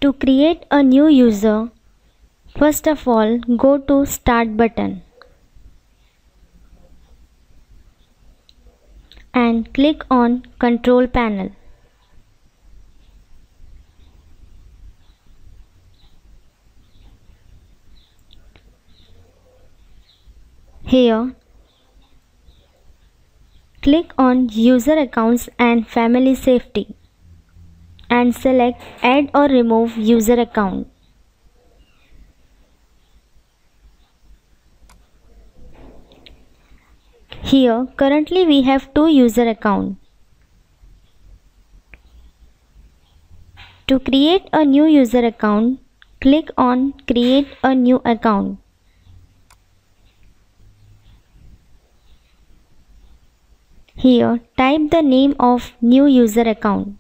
To create a new user, first of all, go to Start button and click on Control Panel. Here, click on User Accounts and Family Safety and select Add or Remove User Account. Here, currently we have 2 user accounts. To create a new user account, click on Create a New Account. Here, type the name of new user account.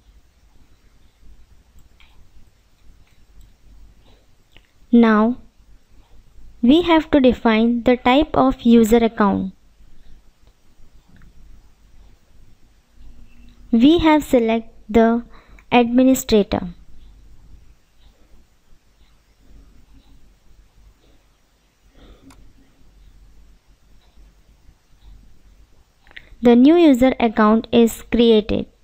Now, we have to define the type of user account. We have select the administrator. The new user account is created.